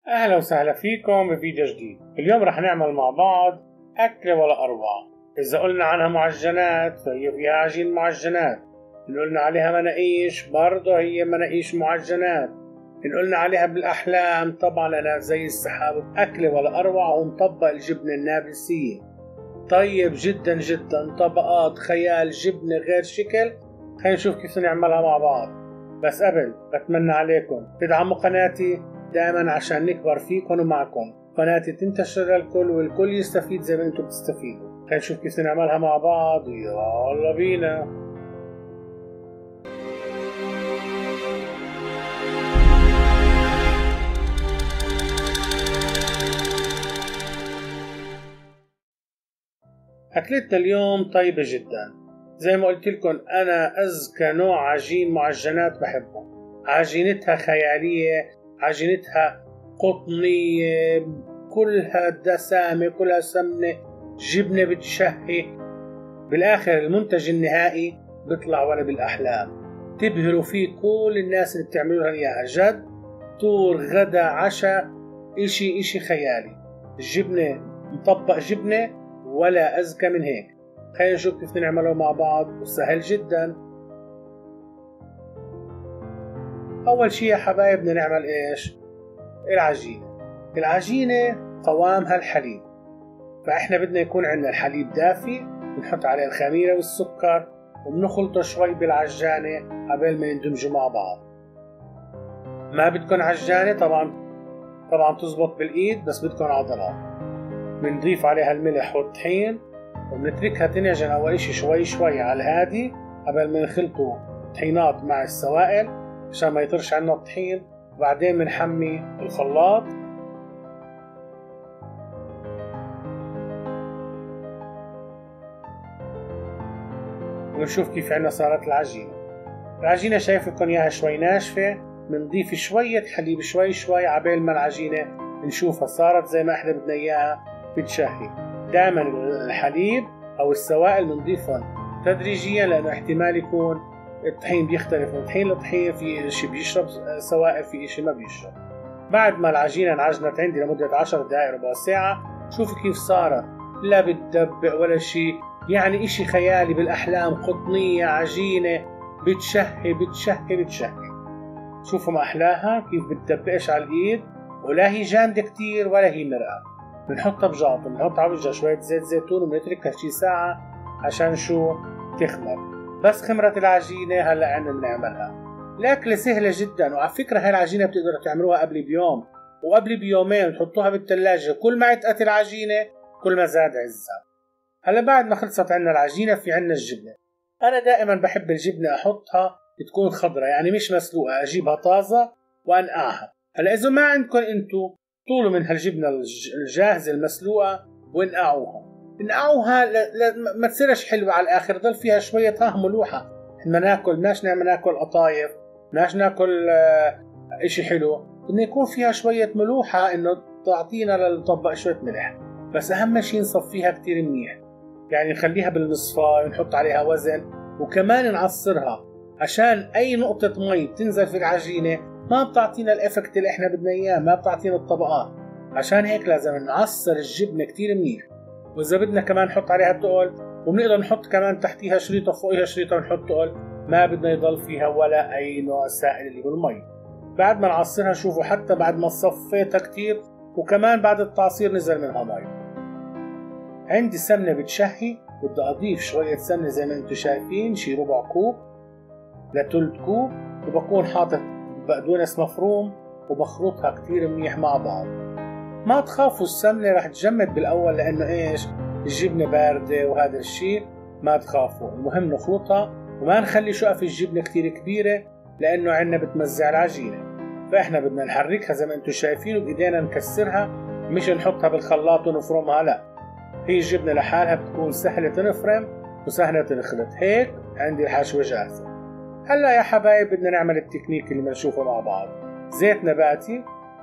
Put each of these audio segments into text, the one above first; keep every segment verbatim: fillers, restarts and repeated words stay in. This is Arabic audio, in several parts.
أهلا وسهلا فيكم بفيديو جديد. اليوم رح نعمل مع بعض أكلة ولا أروع. إذا قلنا عنها معجنات فهي فيها عجين معجنات، إن قلنا عليها مناقيش برضه هي مناقيش معجنات، إن قلنا عليها بالأحلام طبعا لأنها زي السحاب. أكلة ولا أروع ومطبق الجبنة النابلسية، طيب جدا جدا، طبقات خيال، جبنة غير شكل. خلينا نشوف كيف نعملها مع بعض. بس قبل بتمنى عليكم تدعموا قناتي دائما عشان نكبر فيكم ومعكم، قناتي تنتشر للكل والكل يستفيد زي ما انتم بتستفيدوا. خلينا نشوف كيف نعملها مع بعض، يلا بينا. أكلتنا اليوم طيبة جدا، زي ما قلت لكم أنا أذكى نوع عجين معجنات بحبه. عجينتها خيالية، عجينتها قطنية، كلها دسامة، كلها سمنة، جبنة بتشهي. بالآخر المنتج النهائي بيطلع ولا بالأحلام، تبهروا فيه كل الناس اللي بتعملوا لها إياها. جد طور غدا عشاء، إشي إشي خيالي. الجبنة مطبق جبنة ولا أذكى من هيك. خلينا نشوف كيف نعمله مع بعض، وسهل جدا. أول شي يا حبايب بدنا نعمل إيش؟ العجينة. العجينة قوامها الحليب، فإحنا بدنا يكون عندنا الحليب دافي، بنحط عليه الخميرة والسكر وبنخلطه شوي بالعجانة قبل ما يندمجوا مع بعض. ما بدكن عجانة طبعا طبعا تزبط بالإيد، بس بدكن عضلات. بنضيف عليها الملح والطحين وبنتركها تنعجن أول إشي شوي شوي على الهادي قبل ما نخلطوا طحينات مع السوائل عشان ما يطرش عنا الطحين. وبعدين بنحمي الخلاط ونشوف كيف عنا صارت العجينة. العجينة شايف لكم إياها شوي ناشفة، بنضيف شوية حليب شوي شوي عبال ما العجينة نشوفها صارت زي ما احنا بدنا إياها بتشهي. دائما الحليب أو السوائل بنضيفهم تدريجيا، لأنه احتمال يكون الطحين بيختلف من طحين لطحين، في اشي بيشرب سوائل، في اشي ما بيشرب. بعد ما العجينة انعجنت عندي لمدة عشر دقائق ربع ساعة، شوفوا كيف صارت، لا بتدبق ولا شي، يعني اشي خيالي بالأحلام. قطنية عجينة بتشهي بتشهي بتشهي. شوفوا ما أحلاها كيف بتدبقش على الإيد، ولا هي جامدة كتير ولا هي مرقة. بنحطها بجاط، بنحط على وجهها شوية زيت زيتون وبنتركها شي ساعة عشان شو تخمر. بس خمرت العجينة هلا عنا بنعملها. الأكلة سهلة جدا، وعلى فكرة هاي العجينة بتقدروا تعملوها قبل بيوم وقبل بيومين وتحطوها بالثلاجة. كل ما عتقت العجينة كل ما زاد عزها. هلا بعد ما خلصت عنا العجينة في عنا الجبنة. أنا دائما بحب الجبنة أحطها تكون خضرة، يعني مش مسلوقة، أجيبها طازة وأنقعها. هلا إذا ما عندكم أنتو طولوا من هالجبنة الجاهزة المسلوقة وانقعوها. انقعوها ل... ل... ما تصيرش حلوة على الآخر، ضل فيها شوية ها ملوحة. إحنا ناكل بدناش نعمل ناكل قطايف، بدناش ناكل آه إشي حلو، بدنا يكون فيها شوية ملوحة إنه تعطينا للطبق شوية ملح. بس أهم شيء نصفيها كتير منيح، يعني نخليها بالمصفاة ونحط عليها وزن، وكمان نعصرها عشان أي نقطة مي تنزل في العجينة ما بتعطينا الإفكت اللي إحنا بدنا إياه، ما بتعطينا الطبقات. عشان هيك لازم نعصر الجبنة كتير منيح. وإذا بدنا كمان نحط عليها التقل، وبنقدر نحط كمان تحتيها شريطة فوقها شريطة ونحط تقل، ما بدنا يضل فيها ولا أي نوع سائل اللي بالمي. بعد ما نعصرها شوفوا حتى بعد ما صفيتها كتير وكمان بعد التعصير نزل منها مي. عندي سمنة بتشهي، بدي أضيف شوية سمنة زي ما انتم شايفين، شي ربع كوب لثلث كوب، وبكون حاطط بقدونس مفروم وبخلطها كتير منيح مع بعض. ما تخافوا السمنة رح تجمد بالأول لأنه إيش الجبنة باردة وهذا الشيء، ما تخافوا. المهم نخلطها وما نخلي شقف الجبنة كتير كبيرة لأنه عنا بتمزع العجينة. فإحنا بدنا نحركها زي ما أنتم شايفين وبإيدينا نكسرها، مش نحطها بالخلاط ونفرمها، لا، هي الجبنة لحالها بتكون سهلة تنفرم وسهلة تنخلط. هيك عندي الحشوة جاهزة. هلا يا حبايب بدنا نعمل التكنيك اللي بنشوفه مع بعض. زيت نباتي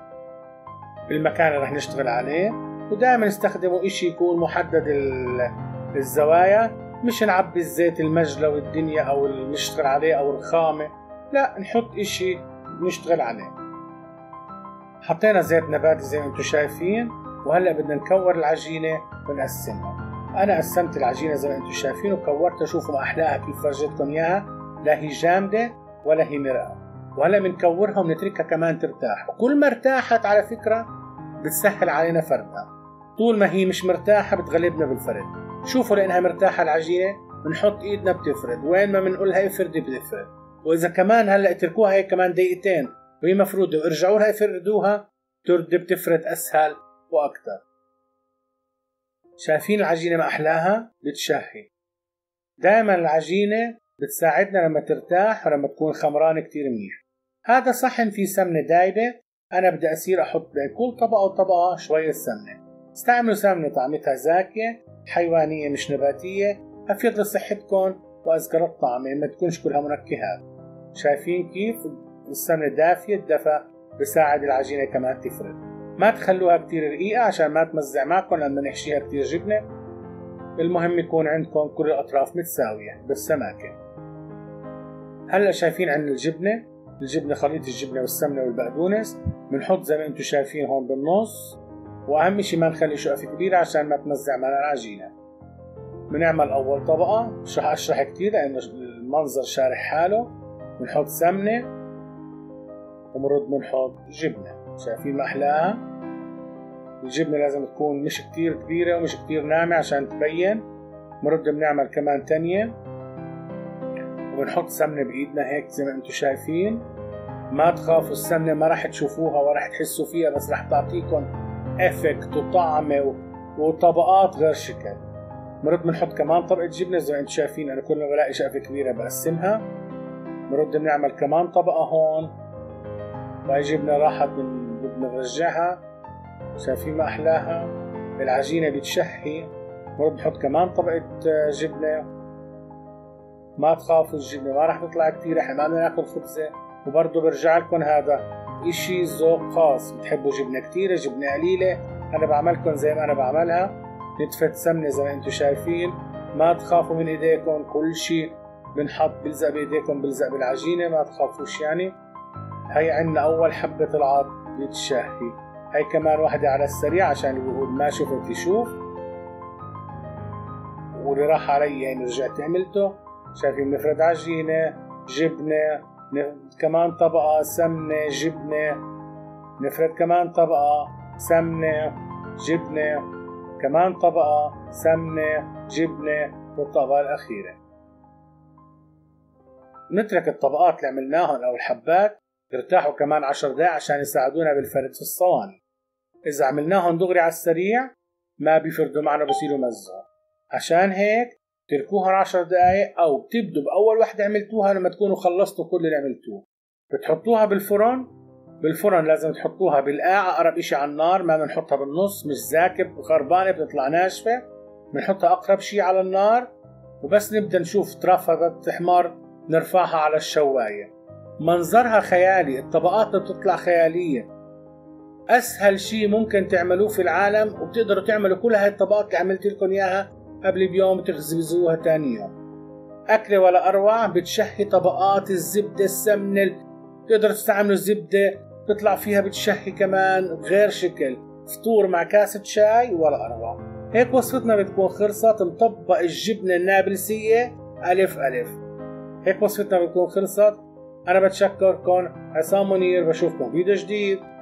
بالمكان اللي رح نشتغل عليه، ودائما نستخدمه اشي يكون محدد الزوايا، مش نعبي الزيت المجلى والدنيا او اللي نشتغل عليه او الخامة، لا نحط اشي نشتغل عليه. حطينا زيت نباتي زي ما انتم شايفين، وهلا بدنا نكور العجينه ونقسمها. انا قسمت العجينه زي ما انتم شايفين وكورتها. شوفوا ما احلاها كيف فرجتكم اياها، لا هي جامده ولا هي مرقه. وهلا بنكورها وبنتركها كمان ترتاح، وكل ما ارتاحت على فكره بتسهل علينا فردها. طول ما هي مش مرتاحه بتغلبنا بالفرد. شوفوا لانها مرتاحه العجينه بنحط ايدنا بتفرد، وين ما بنقولها افردي بتفرد. واذا كمان هلا اتركوها هيك كمان دقيقتين وهي مفروده وارجعوا لها افردوها ترد بتفرد اسهل واكثر. شايفين العجينه ما احلاها؟ بتشهي. دائما العجينه بتساعدنا لما ترتاح ولما تكون خمرانه كتير منيح. هذا صحن فيه سمنه دايبه، انا بدي اصير احط بين كل طبقه وطبقه شويه سمنه. استعملوا سمنه طعمتها زاكيه حيوانيه مش نباتيه، افيد لصحتكم واذكر الطعمه ما تكونش كلها منكهات. شايفين كيف السمنه دافيه؟ الدفى بساعد العجينه كمان تفرد. ما تخلوها كتير رقيقه عشان ما تمزع معكم لما نحشيها كتير جبنه. المهم يكون عندكم كل الاطراف متساويه بالسماكه. هلا شايفين عندنا الجبنه، الجبنه خليط الجبنه والسمنه والبقدونس بنحط زي ما انتم شايفين هون بالنص، واهم شيء ما نخلي شقفه كبيره عشان ما تمزع معنا العجينه. بنعمل اول طبقه، مش رح اشرح كتير لانه المنظر شارح حاله. بنحط سمنه ومرد بنحط جبنه. شايفين ما احلاها؟ الجبنه لازم تكون مش كتير كبيره ومش كتير ناعمه عشان تبين. مرد بنعمل كمان تانية وبنحط سمنه بايدنا هيك زي ما انتم شايفين. ما تخافوا السمنه ما راح تشوفوها ولا راح تحسوا فيها، بس راح تعطيكم افكت وطعمه وطبقات غير شكل. مرد بنحط كمان طبقه جبنه زي ما انتم شايفين. انا كل ما بلاقي شقفه كبيره بقسمها. مرد بنعمل كمان طبقه هون، وهي جبنه راحت بنرجعها. شايفين ما احلاها؟ العجينه بتشهي. مرد بنحط كمان طبقه جبنه. ما تخافوا الجبنه ما راح تطلع كثير، احنا ما بدنا ناكل خبزه. وبرضه برجع لكم هذا اشي ذوق خاص، بتحبوا جبنه كثيره جبنه قليله، انا بعملكم زي ما انا بعملها. نتفة سمنه زي ما انتم شايفين. ما تخافوا من ايديكم، كل شيء بنحط بلزق بايديكم بلزق بالعجينه، ما تخافوش يعني. هي عندنا اول حبه طلعت بتشهي. هي كمان واحده على السريع عشان اللي بيقول ما شفت يشوف، واللي راح علي يعني رجعت عملته. شايفين بنفرد عجينه جبنه، كمان طبقه سمنه جبنه، نفرد كمان طبقه سمنه جبنه، كمان طبقه سمنه جبنه، والطبقه الاخيره. نترك الطبقات اللي عملناهم او الحبات يرتاحوا كمان عشر دقائق عشان يساعدونا بالفرد في الصواني. اذا عملناهم دغري على السريع ما بيفردوا معنا بصيروا مزوا. عشان هيك تركوها عشر دقائق، او بتبدوا باول وحده عملتوها لما تكونوا خلصتوا كل اللي عملتوه. بتحطوها بالفرن. بالفرن لازم تحطوها بالقاع اقرب اشي على النار، ما بنحطها بالنص مش زاكب وخربانه بتطلع ناشفه. بنحطها اقرب شي على النار، وبس نبدا نشوف طرفها بتحمر نرفعها على الشوايه. منظرها خيالي، الطبقات بتطلع خياليه. اسهل شي ممكن تعملوه في العالم، وبتقدروا تعملوا كل هاي الطبقات اللي عملت لكم اياها قبل بيوم تخبزوها تاني يوم. أكلة ولا أروع. بتشهي طبقات الزبدة السمنة، تقدروا تستعملوا الزبدة تطلع فيها بتشهي كمان غير شكل. فطور مع كاسة شاي ولا أروع. هيك وصفتنا بتكون خلصت. مطبق الجبنة النابلسية ألف ألف. هيك وصفتنا بتكون خلصت. أنا بتشكركم. عصام منير، بشوفكم فيديو جديد.